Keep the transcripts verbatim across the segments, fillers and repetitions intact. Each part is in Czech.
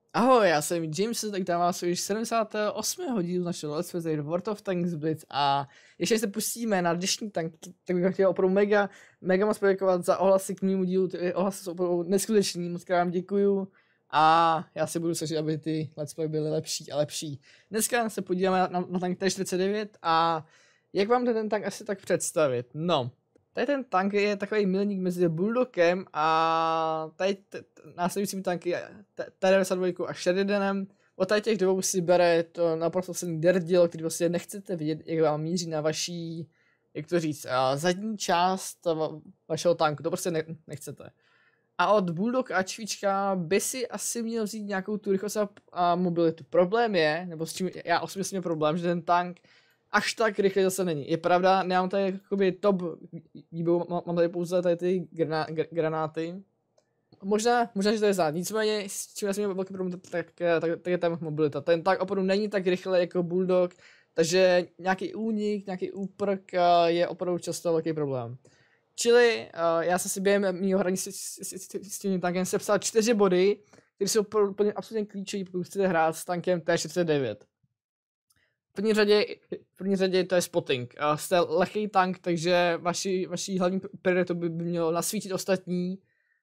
Ahoj, já jsem James, tak dám vás už sedmdesátého osmého dílu našeho Let's Play World of Tanks Blitz a ještě se pustíme na dnešní tank, tak bych chtěl opravdu mega, mega moc poděkovat za ohlasy k mému dílu, ty ohlasy jsou opravdu neskuteční, moc krát vám děkuju a já se budu snažit, aby ty Let's Play byly lepší a lepší. Dneska se podíváme na, na, na tank T čtyřicet devět a jak vám ten tank asi tak představit? No. Tady ten tank je takový milník mezi Bulldogem a tady následujícími tanky T devadesát dva a Sheridanem. Od tady těch dvou si bere to naprosto silný derdil, který vlastně nechcete vidět, jak vám míří na vaší, jak to říct, zadní část vašeho tanku, to prostě ne, nechcete. A od Bulldog a čvíčka by si asi měl vzít nějakou tu rychlost a mobilitu. Problém je, nebo s čím já osobně jsem měl problém, že ten tank až tak rychle zase není. Je pravda, nemám tady jakoby top výbou, mám tady pouze tady ty graná, gr granáty. Možná, možná, že to je znát, nicméně, s čím já jsem měl velký problém, tak, tak, tak je tam mobilita. Ten tak opravdu není tak rychle jako Bulldog, takže nějaký únik, nějaký úprk je opravdu často velký problém. Čili uh, já jsem si během mýho hraní s, s, s, s tím tankem sepsal čtyři body, které jsou úplně absolutně klíčové, pokud chcete hrát s tankem T čtyřicet devět. V první řadě, v první řadě to je spotting. Uh, jste lehký tank, takže vaši, vaši hlavní prioritou by, by mělo nasvítit ostatní,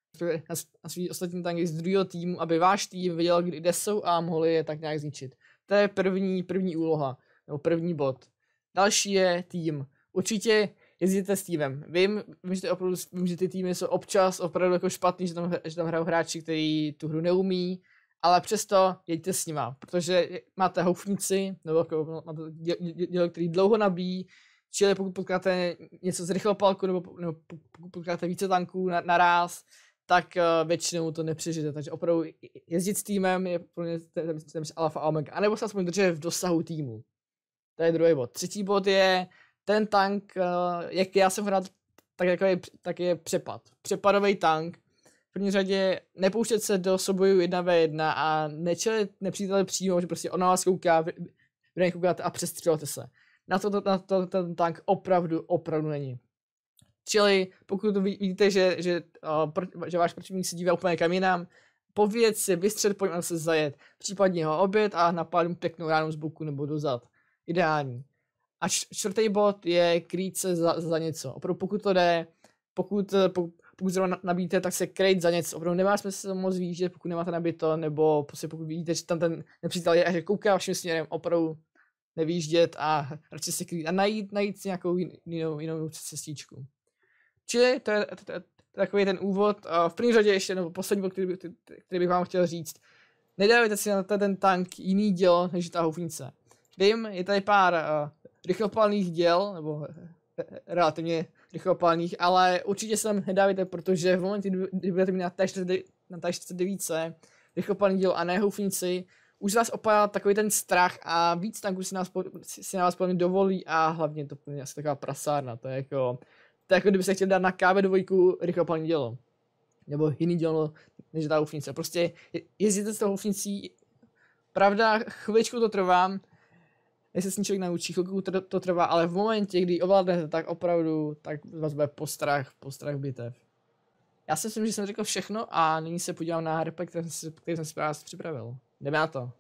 nasvítit ostatní tanky z druhého týmu, aby váš tým věděl, kde jsou a mohli je tak nějak zničit. To je první, první úloha, nebo první bod. Další je tým. Určitě jezdíte s týmem. Vím, vím, že, ty opravdu, vím, že ty týmy jsou občas opravdu jako špatný, že tam, že tam hrajou hráči, kteří tu hru neumí, ale přesto jeďte s nima, protože máte houfnici, nebo jako máte dělo, který dlouho nabíjí, čili pokud potkáte něco z rychlopalku, nebo, nebo pokud potkáte více tanků na, naraz, tak uh, většinou to nepřežijete, takže opravdu jezdit s týmem je pro mě alfa a omega, anebo se aspoň držet v dosahu týmu. To je druhý bod. Třetí bod je ten tank, uh, jak já jsem hrál, tak, jako je, tak je přepad. Přepadový tank. V první řadě nepouštět se do soubojů jedna ve jedna a nečelit nepříteli přímo, že prostě on na vás kouká, vy, vy na koukáte a přestřelujete se. Na to, to, na to ten tank opravdu, opravdu není. Čili pokud vidíte, že, že, uh, že váš protivník se dívá úplně kam jinam, povědět si, vystřelit, pojďme se zajet, případně ho obět a napádem pěknou ránu z boku nebo dozad. Ideální. A čtvrtý bod je krýt se za, za něco. Opravdu pokud to jde, pokud, pokud, pokud zrovna nabíjíte, tak se krýt za něco. Opravdu nemá smysl moc výjíždět, pokud nemáte nabito, nebo prostě pokud vidíte, že tam ten nepřítel je a že kouká všem směrem, opravdu nevýjíždět a radši se krýt a najít, najít si nějakou jinou, jinou cestičku. Čili to je, to, to, to, to takový ten úvod. V první řadě ještě, nebo poslední bod, který, který bych vám chtěl říct. Nedávajte si na ten tank jiný dělo, než ta houfnice. Vím, je tady pár uh, rychlopalných děl, nebo uh, relativně rychlopalných, ale určitě se tam nedávajte, protože v momentě, kdy budete mít na T čtyřicet devět rychlopalný děl a ne houfnici, už vás opadá takový ten strach a víc tanků si, nás, si na vás podle mě dovolí a hlavně to je asi taková prasárna, to je jako, to je jako kdyby se chtěl dát na K V dva rychlopalný dělo. Nebo jiný dělo, než ta houfnice. Prostě jezdíte s tou houfnicí, pravda, chviličku to trvá, jestli se člověk naučí, chvilku to, to trvá, ale v momentě, kdy ovládnete, tak opravdu, tak vás bude postrach, postrach bitev. Já si myslím, že jsem řekl všechno a nyní se podívám na R P, který jsem si, který jsem si právě připravil. Jdeme na to.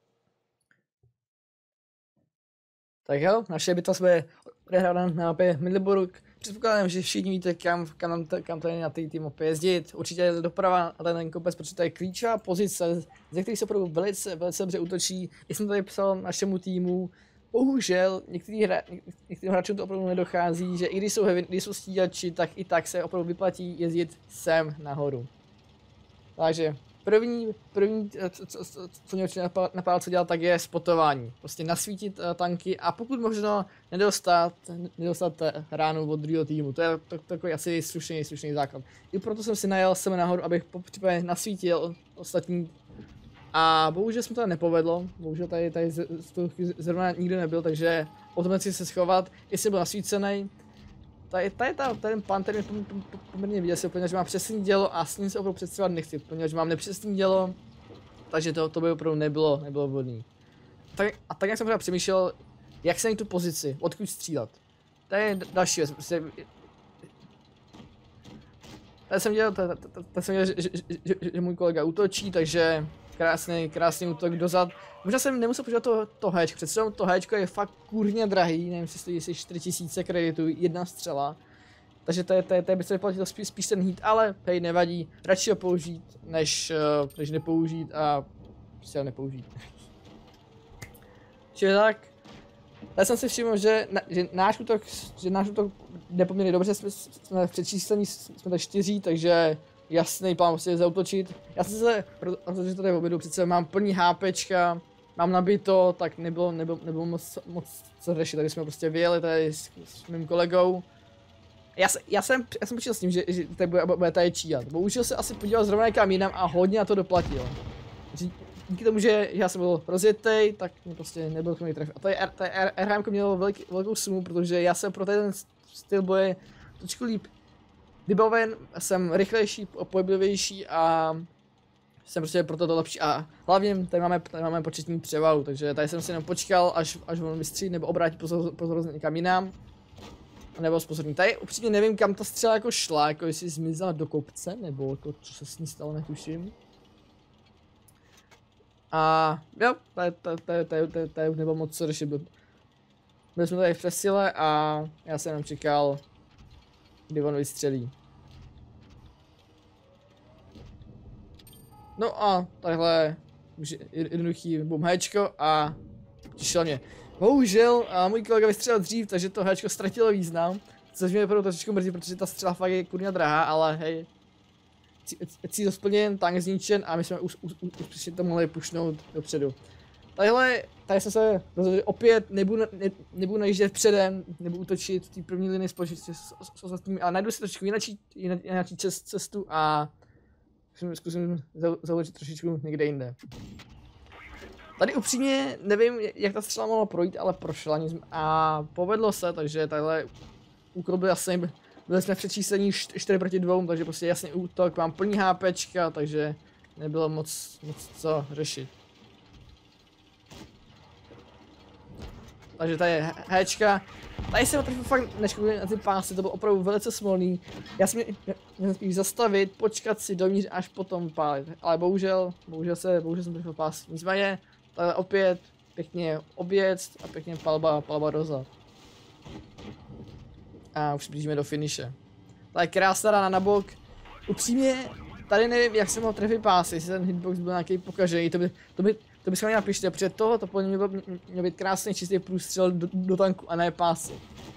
Tak jo, naše bitva jsme odehrána na mapě Middelburg. Předpokládám, že všichni víte, kam, kam, kam to je na té mapě jezdit. Určitě je doprava a ten kopec, protože to je klíčová pozice, ze kterých se opravdu velice, velice dobře útočí. Já jsem tady psal našemu týmu, bohužel některý hra, některým hráčům to opravdu nedochází, že i když jsou, heavy, když jsou stíhači, tak i tak se opravdu vyplatí jezdit sem nahoru. Takže první, první co, co, co, co mě určitě napadlo, co dělat, tak je spotování. Prostě nasvítit uh, tanky a pokud možno nedostat, nedostat ránu od druhého týmu. To je to, takový asi slušný, slušný základ. I proto jsem si najel sem nahoru, abych případně nasvítil ostatní. A bohužel jsme to nepovedlo. Bohužel tady, tady z, z zrovna nikdo nebyl, takže automaticky se schovat, jestli byl nasvícený. Tady, tady, tady ten pan, který mě poměrně viděl, si úplně, že má přesný dělo a s ním se opravdu představovat nechci, protože mám nepřesný dělo, takže to, to by opravdu nebylo, nebylo vhodné. Tak, a tak jak jsem teda přemýšlel, jak se najít tu pozici, odkud střílet. To je další věc, prostě... Tady jsem dělal, tady jsem dělal že, že, že, že můj kolega útočí, takže krásný, krásný útok dozad. Možná jsem nemusel používat to, to héčko, přece to héčko je fakt kurně drahý, nevím, jestli stojí asi čtyři tisíce kreditů, jedna střela. Takže to je, to je, to je by se vyplatilo spíš, spíš ten hit, ale hej, nevadí, radši ho použít, než, uh, než nepoužít a prostě ho nepoužít. Čili tak, já jsem si všiml, že, na, že náš útok, že náš útok jde poměrně dobře, jsme, jsme v předčíslení, jsme tak čtyři, takže jasný plán prostě zautočit. Já jsem se, protože to tady obědu, přece mám plný HPčka, mám nabito, tak nebylo, nebylo, nebylo moc, moc co řešit, takže jsme prostě vyjeli tady s, s mým kolegou. Já, se, já jsem, já jsem počítal s tím, že, že tady bude, bude tady číhat. Bohužel se asi podíval zrovna někam jinam a hodně na to doplatil. Díky tomu, že já jsem byl rozjetej, tak mě prostě nebyl k tref. A tady, tady R H M mělo velký, velkou sumu, protože já jsem pro ten styl boje trošku líp vybaven, jsem rychlejší, pohyblivější a jsem prostě proto to lepší. A hlavně tady máme, tady máme početní převahu, takže tady jsem si jenom počkal, až, až on vystřílí nebo obrátí pozor, pozornost někam jinam. Nebo spozorní. Tady upřímně nevím, kam ta střela jako šla, jako jestli zmizela do kopce, nebo jako co se s ní stalo, netuším. A jo, tady, tady, tady, tady, tady, tady už nebylo moc co řešit. Byli jsme tady v přesile a já jsem jenom čekal, kdy on vystřelí. No a takhle už jednoduchý boom héčko a přišel mě. Bohužel a můj kolega vystřelil dřív, takže to héčko ztratilo význam. Což mě opravdu trošičku mrzí, protože ta střela fakt je kurňa drahá, ale hej. Cíl splněn, tank zničen a my jsme už, už, už, už to mohli pušnout dopředu. Tadyhle, tady jsem se rozhodl, opět nebudu, ne, nebudu najíždět předem, nebudu útočit v té první linii společně s, s ostatními, ale najdu si trošičku jináčí, jináčí cestu a zkusím, zkusím zautočit trošičku někde jinde. Tady upřímně nevím, jak ta střela mohla projít, ale prošla a povedlo se, takže tadyhle úkol byl jasný, byli jsme v předčíslení čtyři proti dvou, takže prostě jasný útok, mám plný HPčka, takže nebylo moc, moc co řešit. Takže tady je Hčka. Tady jsem trochu fakt neškodil na ty pásy, to bylo opravdu velice smolný. Já jsem měl spíš zastavit, počkat si dovnitř až potom pálit. Ale bohužel, bohužel se, bohužel jsem trefil pás. Nicméně, tady opět pěkně oběc a pěkně palba, palba dozad. A už blížíme do finiše. Tady krásná rána na bok. Upřímně, tady nevím, jak jsem mohl trefit pásy, jestli ten hitbox byl nějaký pokažený, to by, to by, to by schválně napište, protože tohle to podle mě měl, měl být krásný čistý průstřel do, do tanku a ne pásy.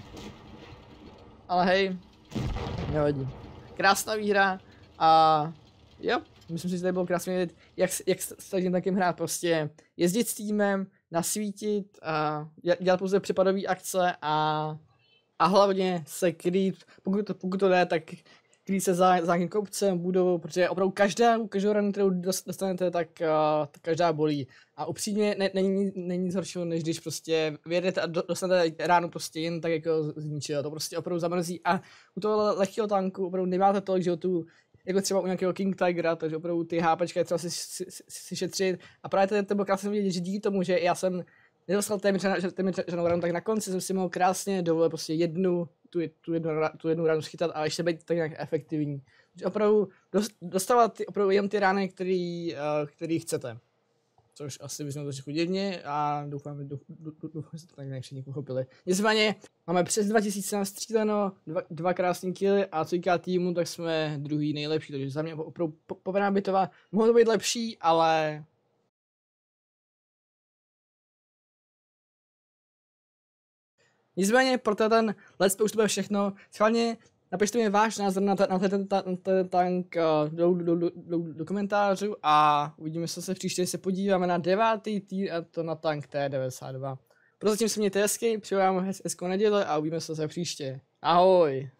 Ale hej, nevadí. Krásná výhra a jo, myslím si, že tady bylo krásně vidět, jak, jak s tím tankem hrát, prostě jezdit s týmem, nasvítit a dělat pouze přepadové akce a A hlavně se krýt, pokud to, pokud to jde, tak krýt se za, za nějakým kopcem, budovou, protože opravdu každá, každou ranu, kterou dostanete, tak, uh, tak každá bolí. A upřímně ne, není, není nic horšího, než když prostě vyjedete a dostanete ránu prostě jen tak jako z ničeho. To prostě opravdu zamrzí a u toho lehkého tanku opravdu nemáte tolik životů, jako třeba u nějakého King Tigera, takže opravdu ty HPčka je třeba si, si, si, si šetřit. A právě ten, ten byl krásně vidět, že díky tomu, že já jsem nedostal téměř žádnou ranu, tak na konci jsem si mohl krásně dovolit prostě jednu, tu, tu, jednu, tu jednu ranu schytat a ještě být tak nějak efektivní. Takže opravdu dostávat ty, opravdu jen ty rány, který, uh, který chcete. Což asi bychom to trošku divně a doufám, doufám, že to tak ne všichni pochopili. Nicméně máme přes dva tisíce nastříleno, dva, dva krásný killy a co týká týmu, tak jsme druhý nejlepší, takže za mě opravdu povedená bitová. Mohlo to být lepší, ale nicméně pro ten let's play už to bude všechno. Schválně napište mi váš názor na ten tank do, do, do, do, do komentářů a uvidíme se, se příště, se podíváme na devátý týr a to na tank T devadesát dva. Prozatím se mějte hezky, přeju vám hezkou neděli a uvidíme se příště. Ahoj!